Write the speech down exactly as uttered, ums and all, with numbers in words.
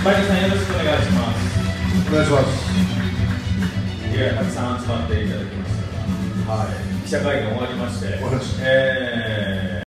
バイトさんよろしくお願いします。 お願いします。 いや、たくさん集まっていただきましたが、はい、記者会見終わりまして、 終わりました。 えー